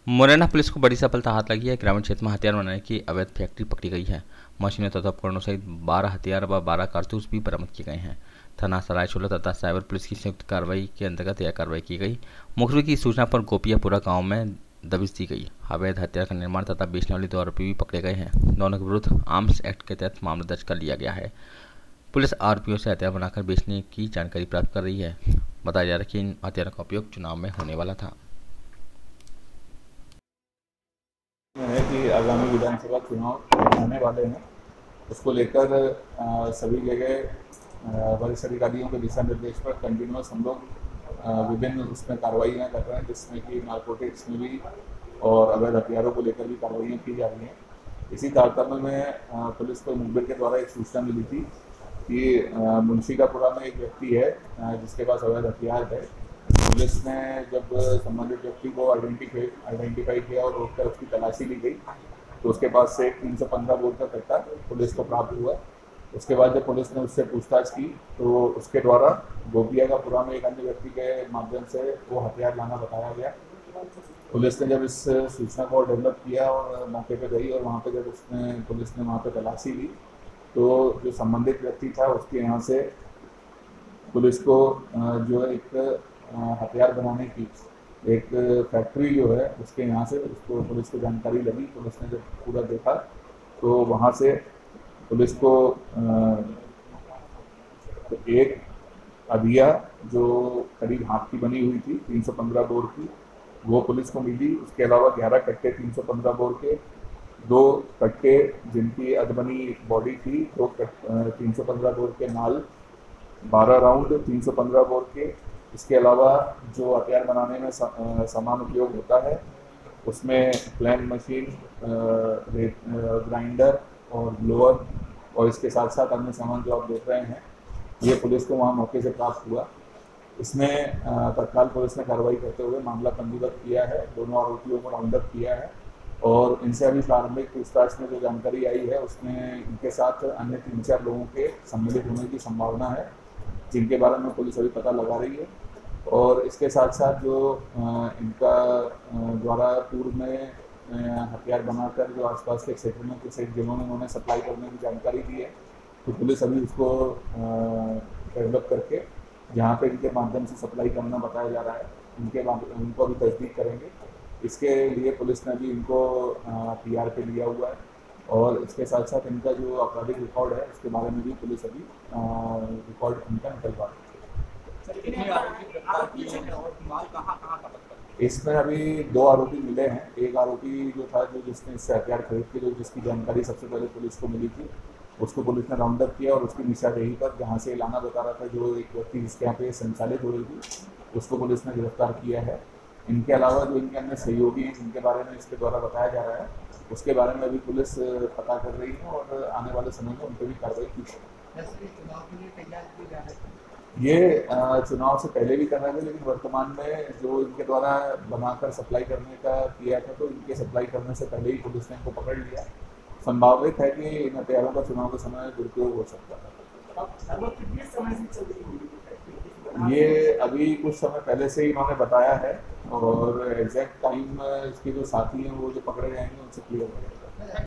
Morena police को बड़ी सफलता हाथ लगी है। ग्रामीण क्षेत्र में हथियार बनाने की अवैध फैक्ट्री पकड़ी गई है। मशीनें तथा उपकरणों सहित 12 हथियार व 12 कारतूस भी बरामद किए गए हैं। थाना सरायछोला तथा साइबर पुलिस की संयुक्त कार्रवाई के अंतर्गत यह कार्रवाई की गई। मुखबिर की सूचना पर गोपियापुरा गांव में दबिश दी गई। अवैध हथियार का निर्माण तथा बेचने वाले 2 आरोपी भी पकड़े गए हैं। दोनों के विरुद्ध आर्म्स एक्ट के तहत मामला दर्ज कर लिया गया है। पुलिस आरोपियों से हथियार बनाकर बेचने की जानकारी प्राप्त कर रही है। बताया जा रहा है कि इन हथियारों का उपयोग चुनाव में होने वाला था। है कि आगामी विधानसभा चुनाव आने वाले हैं, उसको लेकर सभी जगह वरिष्ठ अधिकारियों के दिशा निर्देश पर कंटिन्यूस हम लोग विभिन्न उसमें कार्रवाइयाँ कर रहे हैं, जिसमें कि नारकोटिक्स में भी और अवैध हथियारों को लेकर भी कार्रवाइयाँ की जा रही हैं। इसी तारतम्य में पुलिस को मुखबिर के द्वारा एक सूचना मिली थी कि मुंशीकापुरा में एक व्यक्ति है जिसके पास अवैध हथियार है। पुलिस ने जब संबंधित व्यक्ति को आइडेंटिफाई किया और रोककर उसकी तलाशी ली गई तो उसके पास से 315 बोर का कट्टा पुलिस को प्राप्त हुआ। उसके बाद जब पुलिस ने उससे पूछताछ की तो उसके द्वारा गोपियापुरा में एक अन्य व्यक्ति के माध्यम से वो हथियार लाना बताया गया। पुलिस ने जब इस सूचना को डेवलप किया और मौके पर गई और वहाँ पे जब पुलिस ने वहाँ पे तलाशी ली तो जो संबंधित व्यक्ति था उसके यहाँ से पुलिस को जो एक हथियार बनाने की एक फैक्ट्री जो है उसके यहाँ से उसको पुलिस को जानकारी लगी। पुलिस ने जब पूरा देखा तो वहाँ से पुलिस को एक अदिया जो करीब हाथ की बनी हुई थी 315 बोर की, वो पुलिस को मिली। उसके अलावा 11 कट्टे 315 बोर के, 2 कट्टे जिनकी अधबनी बॉडी थी, 315 बोर के नाल, 12 राउंड 315 बोर के। इसके अलावा जो हथियार बनाने में सामान उपयोग होता है उसमें प्लेन मशीन, ग्राइंडर और ब्लोअर और इसके साथ साथ अन्य सामान जो आप देख रहे हैं, ये पुलिस को वहाँ मौके से प्राप्त हुआ। इसमें तत्काल पुलिस ने कार्रवाई करते हुए मामला पंजीबद्ध किया है, दोनों आरोपियों को राउंड अप किया है और इनसे अभी प्रारंभिक पूछताछ में जो जानकारी आई है उसमें इनके साथ अन्य 3-4 लोगों के सम्मिलित होने की संभावना है, जिनके बारे में पुलिस अभी पता लगा रही है। और इसके साथ साथ जो इनका द्वारा पूर्व में हथियार बनाकर जो आसपास के क्षेत्र में कुछ एक जगहों में उन्होंने सप्लाई करने की जानकारी दी है, तो पुलिस अभी उसको डेवलप करके जहाँ पे इनके माध्यम से सप्लाई करना बताया जा रहा है उनको अभी तस्दीक करेंगे। इसके लिए पुलिस ने अभी इनको PR पे लिया हुआ है और इसके साथ साथ इनका जो आपराधिक रिकॉर्ड है उसके बारे में भी पुलिस अभी रिकॉर्ड इनका निकलवा रही है। इसमें अभी 2 आरोपी मिले हैं। एक आरोपी जो था जिसने इससे हथियार खरीद के जिसकी जानकारी सबसे पहले पुलिस को मिली थी, उसको पुलिस ने राउंड अप किया और उसकी निशानदेही पर जहाँ से लाना बता रहा था जो एक व्यक्ति जिसके यहाँ पे संचालित हो रही थी, उसको पुलिस ने गिरफ्तार किया है। इनके अलावा जो इनके अन्य सहयोगी हैं जिनके बारे में इसके द्वारा बताया जा रहा है उसके बारे में अभी पुलिस पता कर रही है और आने वाले समय में उन पर भी कार्रवाई की जाएगी। ये चुनाव से पहले भी कर रहे थे, लेकिन वर्तमान में जो इनके द्वारा बनाकर सप्लाई करने का किया था तो इनके सप्लाई करने से पहले ही पुलिस ने इनको पकड़ लिया। संभावित है कि इन हथियारों का चुनाव के समय दुरुपयोग हो सकता है। ये अभी कुछ समय पहले से ही इन्होंने बताया है और एग्जैक्ट टाइम इसके जो साथी हैं वो जो पकड़े जाएंगे उनसे क्लियर हो जाएगा।